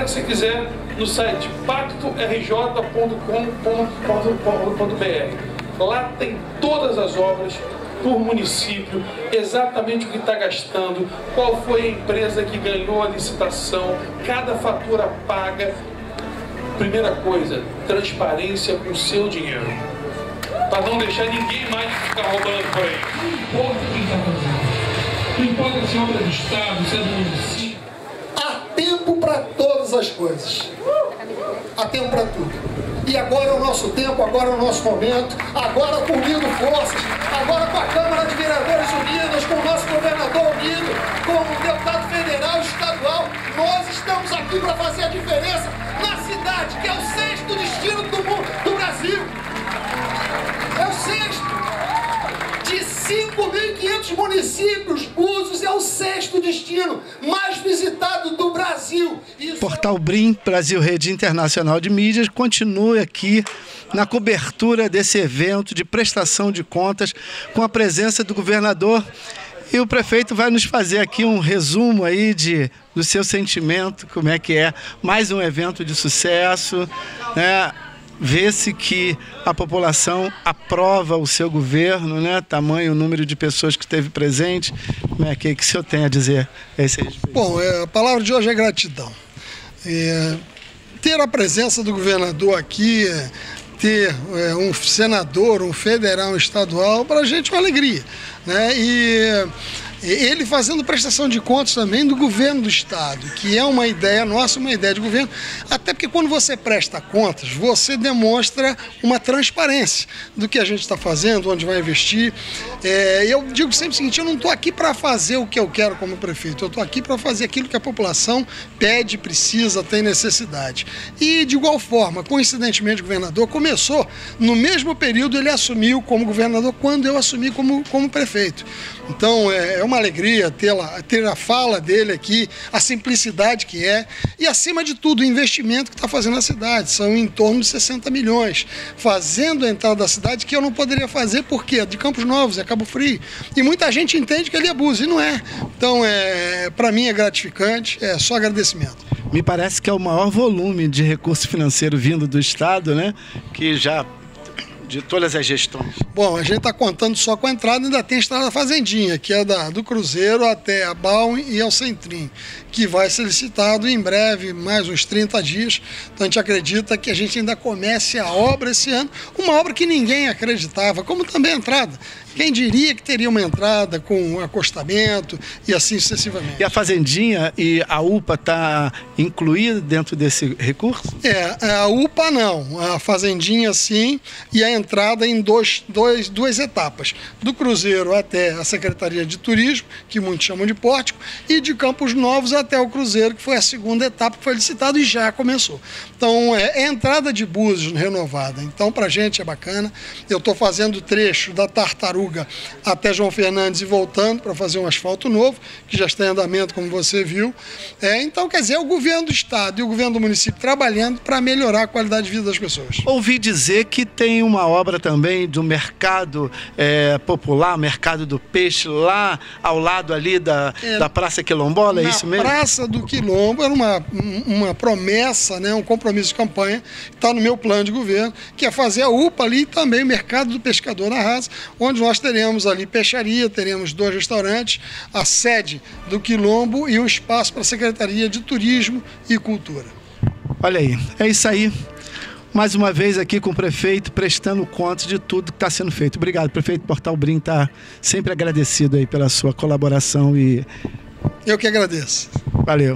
hora que você quiser, no site pactorj.com.br. Lá tem todas as obras por município, exatamente o que está gastando, qual foi a empresa que ganhou a licitação, cada fatura paga. Primeira coisa, transparência com o seu dinheiro, para não deixar ninguém mais ficar roubando por aí. Não importa quem está fazendo, não importa se é obra do Estado, se é do município. Há tempo para todas as coisas, há tempo para tudo. E agora é o nosso tempo, agora é o nosso momento, agora unindo forças, agora com a Câmara de Vereadores unidas, com o nosso governador unido, com o deputado federal e estadual, nós estamos aqui para fazer a diferença na cidade, que é o sexto destino do Brasil. É o sexto. De 5.500 municípios, Búzios é o sexto destino mais visitado do Brasil. Portal BRIM, Brasil Rede Internacional de Mídias, continua aqui na cobertura desse evento de prestação de contas com a presença do governador. E o prefeito vai nos fazer aqui um resumo aí do seu sentimento, como é que é mais um evento de sucesso, né? Vê-se que a população aprova o seu governo, né? Tamanho o número de pessoas que esteve presente. Como é que o senhor tem a dizer a esse respeito? Bom, a palavra de hoje é gratidão. Ter a presença do governador aqui, ter um senador, um federal, um estadual, para a gente é uma alegria, né? E ele fazendo prestação de contas também do governo do Estado, que é uma ideia nossa, uma ideia de governo, até porque quando você presta contas, você demonstra uma transparência do que a gente está fazendo, onde vai investir. Eu digo sempre o seguinte, eu não estou aqui para fazer o que eu quero como prefeito, eu estou aqui para fazer aquilo que a população pede, precisa, tem necessidade. E de igual forma, coincidentemente o governador começou, no mesmo período ele assumiu como governador, quando eu assumi como prefeito. Então é uma alegria ter a fala dele aqui, a simplicidade que é e, acima de tudo, o investimento que está fazendo na cidade. São em torno de 60 milhões, fazendo a entrada da cidade que eu não poderia fazer porque é de Campos Novos, é Cabo Frio. E muita gente entende que ele abusa, e não é. Então, para mim é gratificante, é só agradecimento. Me parece que é o maior volume de recurso financeiro vindo do Estado, né? Que já de todas as gestões. Bom, a gente está contando só com a entrada, ainda tem a estrada Fazendinha, que é do Cruzeiro até a Balme e ao Centrim, que vai ser licitado em breve, mais uns 30 dias. Então a gente acredita que a gente ainda comece a obra esse ano, uma obra que ninguém acreditava, como também a entrada. Quem diria que teria uma entrada com acostamento e assim sucessivamente. E a Fazendinha e a UPA está incluída dentro desse recurso? A UPA não, a Fazendinha sim, e a entrada em duas etapas. Do Cruzeiro até a Secretaria de Turismo, que muitos chamam de Pórtico, e de Campos Novos até o Cruzeiro, que foi a segunda etapa que foi licitado e já começou. Então, é a entrada de Búzios renovada. Então, para a gente é bacana. Eu estou fazendo trecho da Tartaruga até João Fernandes e voltando para fazer um asfalto novo, que já está em andamento, como você viu. Então, quer dizer, é o governo do Estado e o governo do município trabalhando para melhorar a qualidade de vida das pessoas. Ouvi dizer que tem uma obra também do mercado popular, mercado do peixe, lá ao lado ali da Praça Quilombola, é isso mesmo? Na Praça do Quilombo, era uma promessa, né, um compromisso de campanha, está no meu plano de governo, que é fazer a UPA ali e também o mercado do pescador na Rasa, onde nós teremos ali peixaria, teremos 2 restaurantes, a sede do Quilombo e um espaço para a Secretaria de Turismo e Cultura. Olha aí, é isso aí. Mais uma vez aqui com o prefeito, prestando contas de tudo que está sendo feito. Obrigado, prefeito. Portal BRIM está sempre agradecido aí pela sua colaboração e... Eu que agradeço. Valeu.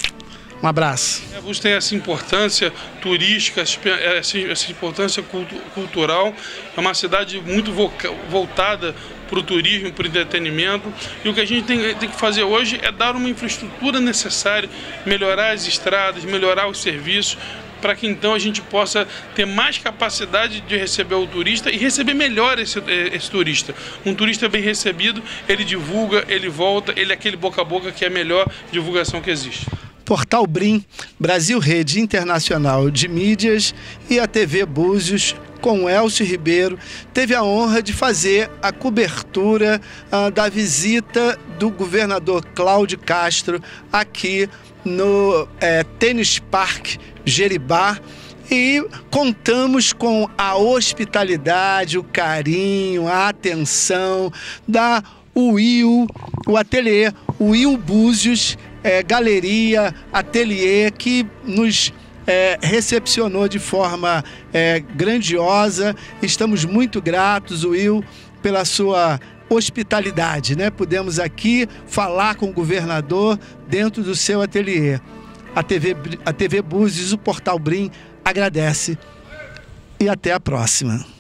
Um abraço. Búzios tem essa importância turística, essa importância cultural. É uma cidade muito voltada para o turismo, para o entretenimento. E o que a gente tem que fazer hoje é dar uma infraestrutura necessária, melhorar as estradas, melhorar os serviços, para que então a gente possa ter mais capacidade de receber o turista e receber melhor esse turista. Um turista bem recebido, ele divulga, ele volta, ele é aquele boca a boca que é a melhor divulgação que existe. Portal BRIM, Brasil Rede Internacional de Mídias e a TV Búzios, com Elcio Ribeiro, teve a honra de fazer a cobertura da visita do governador Cláudio Castro aqui no Tênis Park Jeribá, e contamos com a hospitalidade, o carinho, a atenção da o ateliê Will Búzios, galeria, ateliê, que nos recepcionou de forma grandiosa. Estamos muito gratos, Will, pela sua hospitalidade, né? Pudemos aqui falar com o governador dentro do seu ateliê. A TV Búzios, o Portal Brim, agradece e até a próxima.